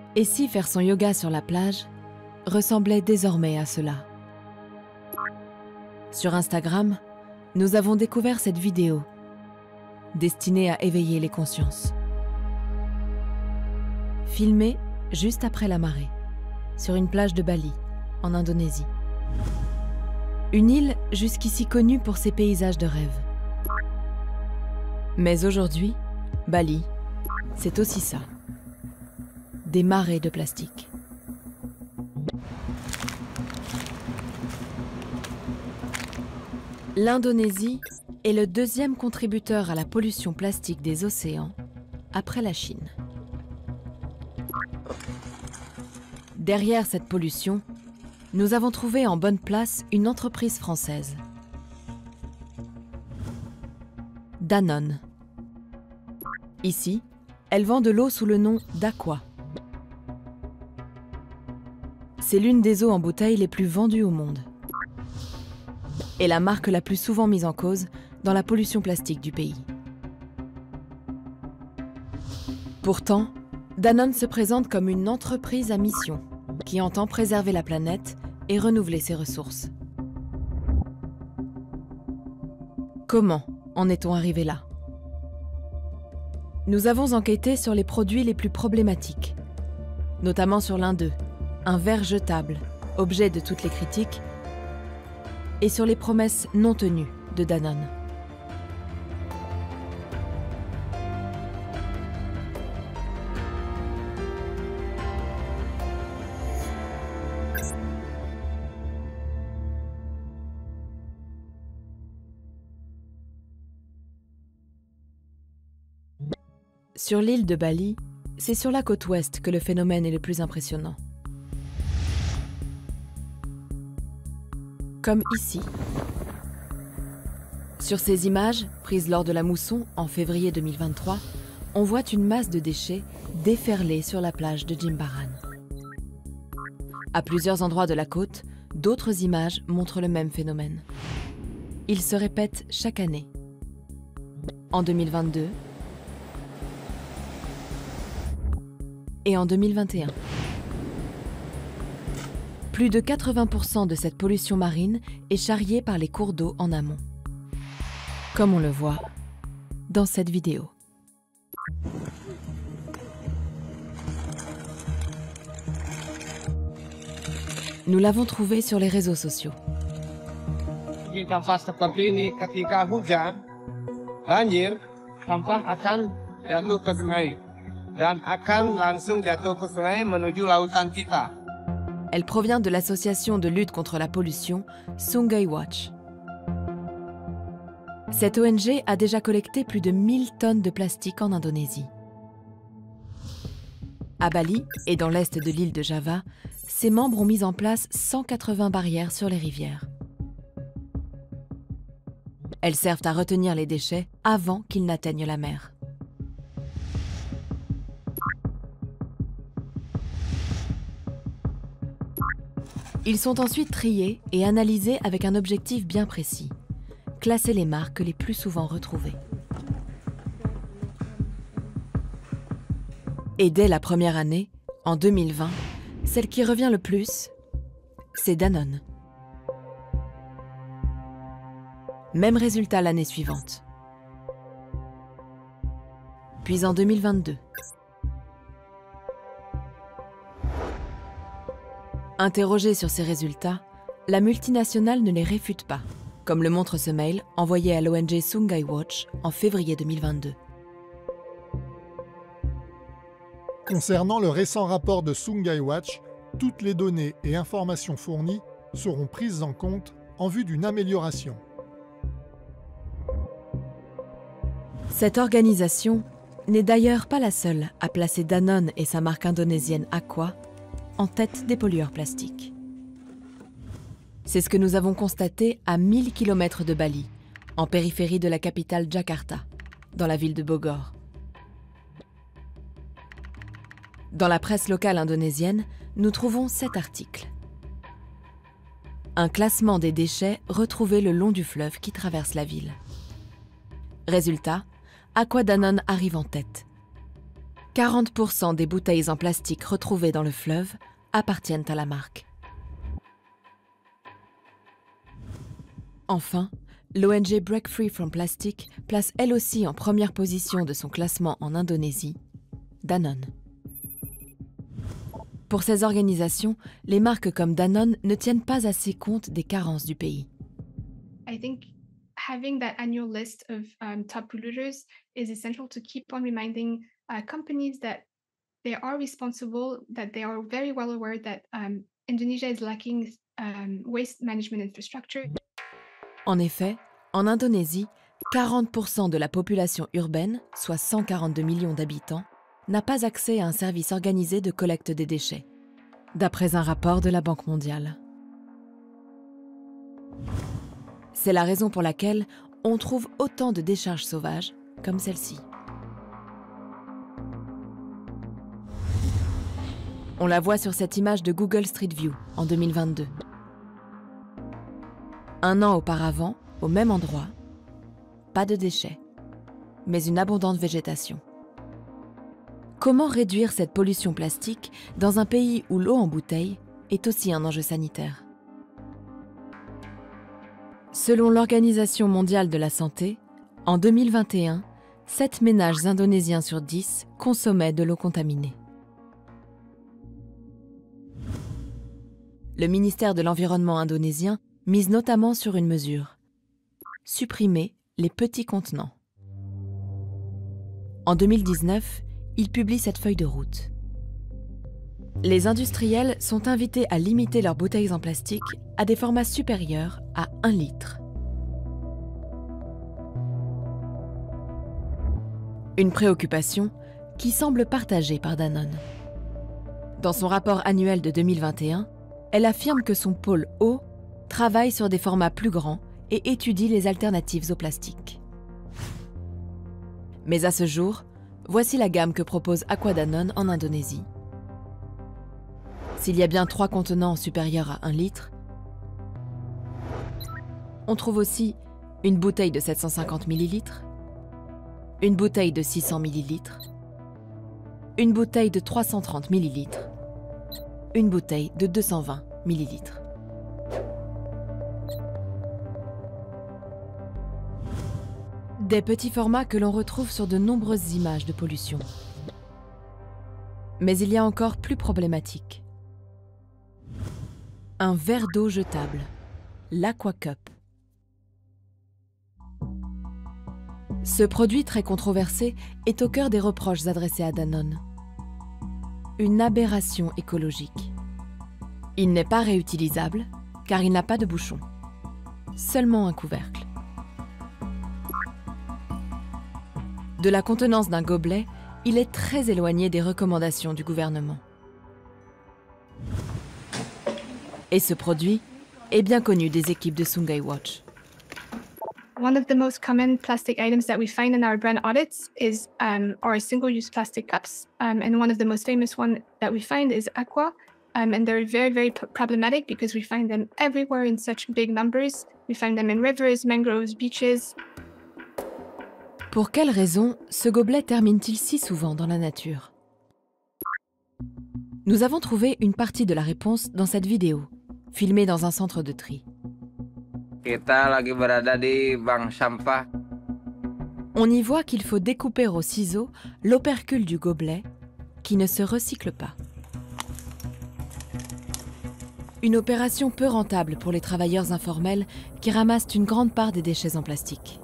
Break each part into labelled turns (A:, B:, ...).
A: Et si faire son yoga sur la plage ressemblait désormais à cela? Sur Instagram, nous avons découvert cette vidéo destinée à éveiller les consciences. Filmée juste après la marée, sur une plage de Bali, en Indonésie. Une île jusqu'ici connue pour ses paysages de rêve. Mais aujourd'hui, Bali, c'est aussi ça. Des marées de plastique. L'Indonésie est le deuxième contributeur à la pollution plastique des océans, après la Chine. Derrière cette pollution, nous avons trouvé en bonne place une entreprise française. Danone. Ici, elle vend de l'eau sous le nom d'Aqua. C'est l'une des eaux en bouteille les plus vendues au monde. Et la marque la plus souvent mise en cause dans la pollution plastique du pays. Pourtant, Danone se présente comme une entreprise à mission qui entend préserver la planète et renouveler ses ressources. Comment en est-on arrivé là? Nous avons enquêté sur les produits les plus problématiques, notamment sur l'un d'eux, un verre jetable, objet de toutes les critiques, et sur les promesses non tenues de Danone. Sur l'île de Bali, c'est sur la côte ouest que le phénomène est le plus impressionnant. Comme ici. Sur ces images, prises lors de la mousson en février 2023, on voit une masse de déchets déferler sur la plage de Jimbaran. À plusieurs endroits de la côte, d'autres images montrent le même phénomène. Il se répète chaque année. En 2022 et en 2021. Plus de 80% de cette pollution marine est charriée par les cours d'eau en amont. Comme on le voit dans cette vidéo. Nous l'avong trouvée sur les réseaux sociaux.
B: Sampah seperti ini ketika hujan, banjir, sampah akan jatuh ke sungai dan akan langsung jatuh ke sungai menuju lautan kita.
A: Elle provient de l'association de lutte contre la pollution Sungai Watch. Cette ONG a déjà collecté plus de 1000 tonnes de plastique en Indonésie. À Bali et dans l'est de l'île de Java, ses membres ont mis en place 180 barrières sur les rivières. Elles servent à retenir les déchets avant qu'ils n'atteignent la mer. Ils sont ensuite triés et analysés avec un objectif bien précis, classer les marques les plus souvent retrouvées. Et dès la première année, en 2020, celle qui revient le plus, c'est Danone. Même résultat l'année suivante. Puis en 2022. Interrogée sur ces résultats, la multinationale ne les réfute pas, comme le montre ce mail envoyé à l'ONG Sungai Watch en février 2022.
C: Concernant le récent rapport de Sungai Watch, toutes les données et informations fournies seront prises en compte en vue d'une amélioration.
A: Cette organisation n'est d'ailleurs pas la seule à placer Danone et sa marque indonésienne Aqua en tête des pollueurs plastiques. C'est ce que nous avons constaté à 1000 km de Bali, en périphérie de la capitale Jakarta, dans la ville de Bogor. Dans la presse locale indonésienne, nous trouvons cet article. Un classement des déchets retrouvés le long du fleuve qui traverse la ville. Résultat, Aqua Danone arrive en tête. 40% des bouteilles en plastique retrouvées dans le fleuve appartiennent à la marque. Enfin, l'ONG Break Free from Plastic place elle aussi en première position de son classement en Indonésie, Danone. Pour ces organisations, les marques comme Danone ne tiennent pas assez compte des carences du pays.
D: I think having that annual list of top polluters is essential to keep on reminding companies that they are responsible, that they are very well aware that Indonesia is lacking waste management infrastructure.
A: En effet, en Indonésie, 40% de la population urbaine, soit 142 millions d'habitants, n'a pas accès à un service organisé de collecte des déchets, d'après un rapport de la Banque mondiale. C'est la raison pour laquelle on trouve autant de décharges sauvages comme celle-ci. On la voit sur cette image de Google Street View en 2022. Un an auparavant, au même endroit, pas de déchets, mais une abondante végétation. Comment réduire cette pollution plastique dans un pays où l'eau en bouteille est aussi un enjeu sanitaire? Selon l'Organisation mondiale de la santé, en 2021, 7 ménages indonésiens sur 10 consommaient de l'eau contaminée. Le ministère de l'Environnement indonésien mise notamment sur une mesure: supprimer les petits contenants. En 2019, il publie cette feuille de route. Les industriels sont invités à limiter leurs bouteilles en plastique à des formats supérieurs à 1 litre. Une préoccupation qui semble partagée par Danone. Dans son rapport annuel de 2021, elle affirme que son pôle eau travaille sur des formats plus grands et étudie les alternatives au plastique. Mais à ce jour, voici la gamme que propose Aquadanone en Indonésie. S'il y a bien 3 contenants supérieurs à 1 litre, on trouve aussi une bouteille de 750 ml, une bouteille de 600 ml, une bouteille de 330 ml, une bouteille de 220 ml. Des petits formats que l'on retrouve sur de nombreuses images de pollution. Mais il y a encore plus problématique. Un verre d'eau jetable, l'Aquacup. Ce produit très controversé est au cœur des reproches adressés à Danone. Une aberration écologique. Il n'est pas réutilisable car il n'a pas de bouchon, seulement un couvercle. De la contenance d'un gobelet, il est très éloigné des recommandations du gouvernement. Et ce produit est bien connu des équipes de Sungai Watch.
D: One of the most common plastic items that we find in our brand audits is our single-use plastic cups. And one of the most famous one that we find is Aqua. And they're very, very problematic because we find them everywhere in such big numbers. We find them in rivers, mangroves, beaches.
A: Pour quelles raisons ce gobelet termine-t-il si souvent dans la nature? Nous avons trouvé une partie de la réponse dans cette vidéo, filmée dans un centre de tri.
E: Kita lagi berada di bank sampah.
A: On y voit qu'il faut découper au ciseau l'opercule du gobelet qui ne se recycle pas. Une opération peu rentable pour les travailleurs informels qui ramassent une grande part des déchets en plastique.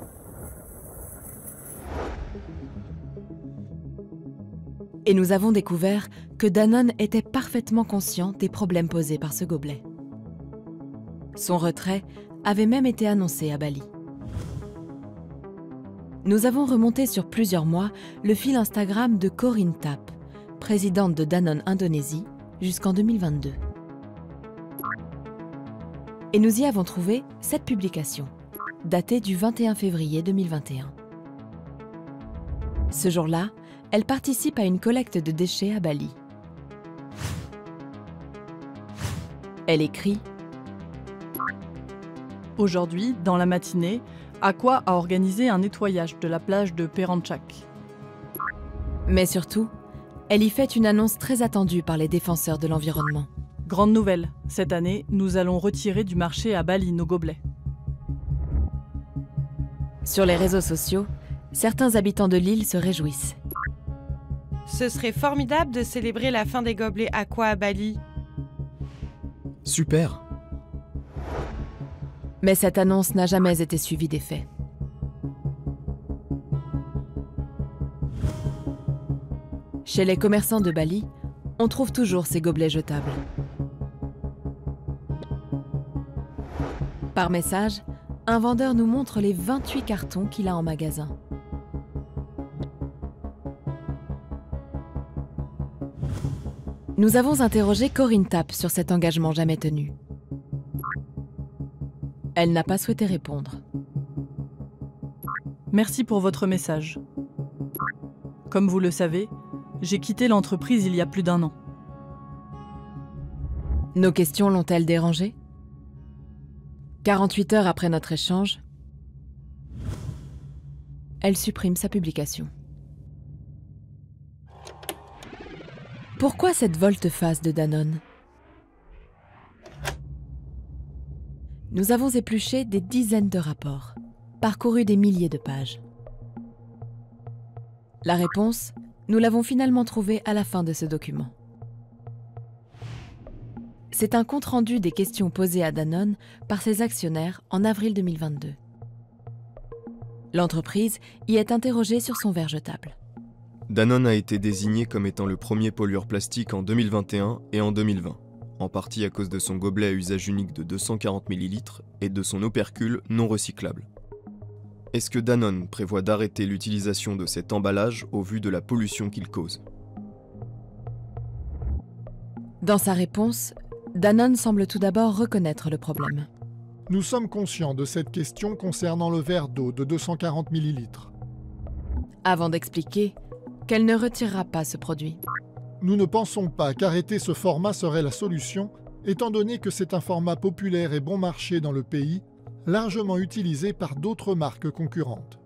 A: Et nous avons découvert que Danone était parfaitement conscient des problèmes posés par ce gobelet. Son retrait avait même été annoncé à Bali. Nous avons remonté sur plusieurs mois le fil Instagram de Corinne Tapp, présidente de Danone Indonésie, jusqu'en 2022. Et nous y avons trouvé cette publication, datée du 21 février 2021. Ce jour-là, elle participe à une collecte de déchets à Bali. Elle écrit:
F: Aujourd'hui, dans la matinée, Aqua a organisé un nettoyage de la plage de Peranchak.
A: Mais surtout, elle y fait une annonce très attendue par les défenseurs de l'environnement.
F: Grande nouvelle, cette année, nous allons retirer du marché à Bali nos gobelets.
A: Sur les réseaux sociaux, certains habitants de l'île se réjouissent.
G: Ce serait formidable de célébrer la fin des gobelets Aqua à Bali.
H: Super!
A: Mais cette annonce n'a jamais été suivie d'effet. Chez les commerçants de Bali, on trouve toujours ces gobelets jetables. Par message, un vendeur nous montre les 28 cartons qu'il a en magasin. Nous avons interrogé Corinne Tapp sur cet engagement jamais tenu. Elle n'a pas souhaité répondre.
F: Merci pour votre message. Comme vous le savez, j'ai quitté l'entreprise il y a plus d'1 an.
A: Nos questions l'ont-elles dérangée ? 48 heures après notre échange, elle supprime sa publication. Pourquoi cette volte-face de Danone ? Nous avons épluché des dizaines de rapports, parcouru des milliers de pages. La réponse, nous l'avons finalement trouvée à la fin de ce document. C'est un compte-rendu des questions posées à Danone par ses actionnaires en avril 2022. L'entreprise y est interrogée sur son verre jetable.
H: Danone a été désigné comme étant le premier pollueur plastique en 2021 et en 2020, en partie à cause de son gobelet à usage unique de 240 ml et de son opercule non recyclable. Est-ce que Danone prévoit d'arrêter l'utilisation de cet emballage au vu de la pollution qu'il cause ?
A: Dans sa réponse, Danone semble tout d'abord reconnaître le problème.
C: Nous sommes conscients de cette question concernant le verre d'eau de 240 ml.
A: Avant d'expliquer qu'elle ne retirera pas ce produit.
C: Nous ne pensons pas qu'arrêter ce format serait la solution, étant donné que c'est un format populaire et bon marché dans le pays, largement utilisé par d'autres marques concurrentes.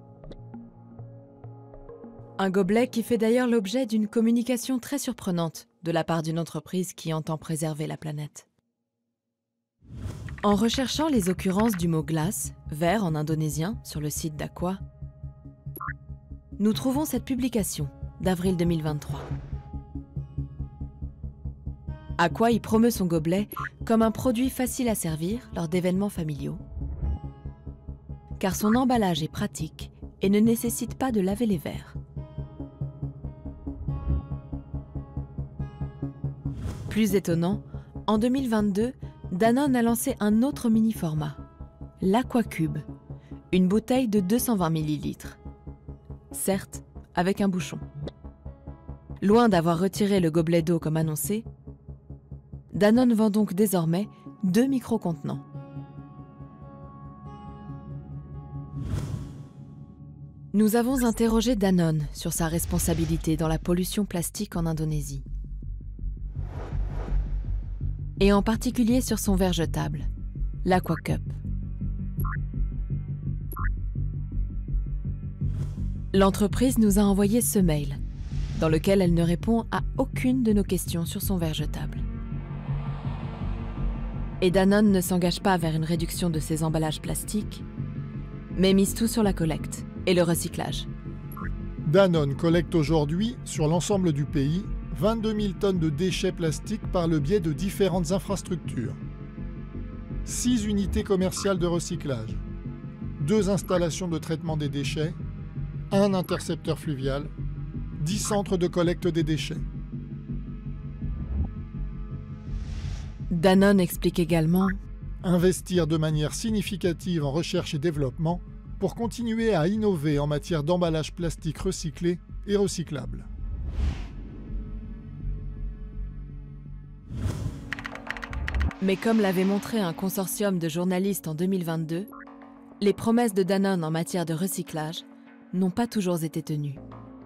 A: Un gobelet qui fait d'ailleurs l'objet d'une communication très surprenante de la part d'une entreprise qui entend préserver la planète. En recherchant les occurrences du mot glace, verre en indonésien, sur le site d'Aqua, nous trouvons cette publication d'avril 2023. Aqua y promeut son gobelet comme un produit facile à servir lors d'événements familiaux, car son emballage est pratique et ne nécessite pas de laver les verres. Plus étonnant, en 2022, Danone a lancé un autre mini-format, l'Aquacube, une bouteille de 220 ml. Certes, avec un bouchon. Loin d'avoir retiré le gobelet d'eau comme annoncé, Danone vend donc désormais 2 micro-contenants. Nous avons interrogé Danone sur sa responsabilité dans la pollution plastique en Indonésie. Et en particulier sur son verre jetable, l'Aquacup. L'entreprise nous a envoyé ce mail, dans lequel elle ne répond à aucune de nos questions sur son verre jetable. Et Danone ne s'engage pas vers une réduction de ses emballages plastiques, mais mise tout sur la collecte et le recyclage.
C: Danone collecte aujourd'hui, sur l'ensemble du pays, 22 000 tonnes de déchets plastiques par le biais de différentes infrastructures. 6 unités commerciales de recyclage, 2 installations de traitement des déchets, 1 intercepteur fluvial, 10 centres de collecte des déchets.
A: Danone explique également
C: Investir de manière significative en recherche et développement pour continuer à innover en matière d'emballage plastique recyclé et recyclable.
A: Mais comme l'avait montré un consortium de journalistes en 2022, les promesses de Danone en matière de recyclage n'ont pas toujours été tenues.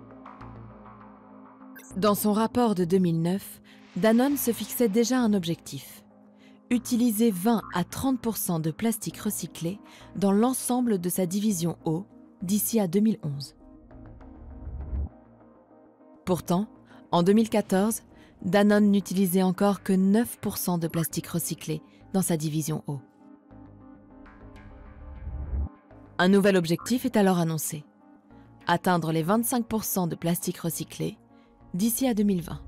A: Dans son rapport de 2009, Danone se fixait déjà un objectif: utiliser 20 à 30% de plastique recyclé dans l'ensemble de sa division eau d'ici à 2011. Pourtant, en 2014, Danone n'utilisait encore que 9% de plastique recyclé dans sa division eau. Un nouvel objectif est alors annoncé. Atteindre les 25% de plastique recyclé d'ici à 2020.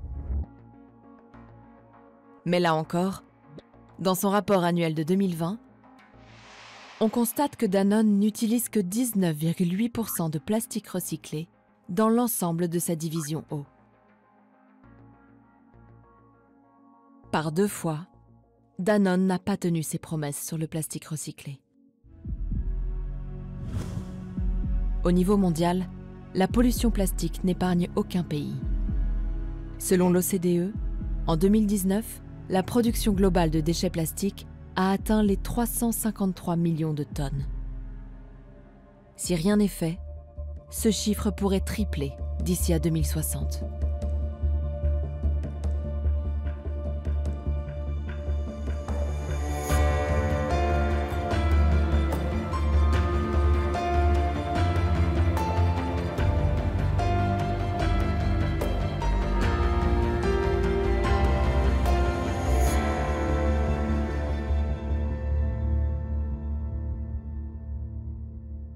A: Mais là encore, dans son rapport annuel de 2020, on constate que Danone n'utilise que 19,8% de plastique recyclé dans l'ensemble de sa division eau. Par 2 fois, Danone n'a pas tenu ses promesses sur le plastique recyclé. Au niveau mondial, la pollution plastique n'épargne aucun pays. Selon l'OCDE, en 2019, la production globale de déchets plastiques a atteint les 353 millions de tonnes. Si rien n'est fait, ce chiffre pourrait tripler d'ici à 2060.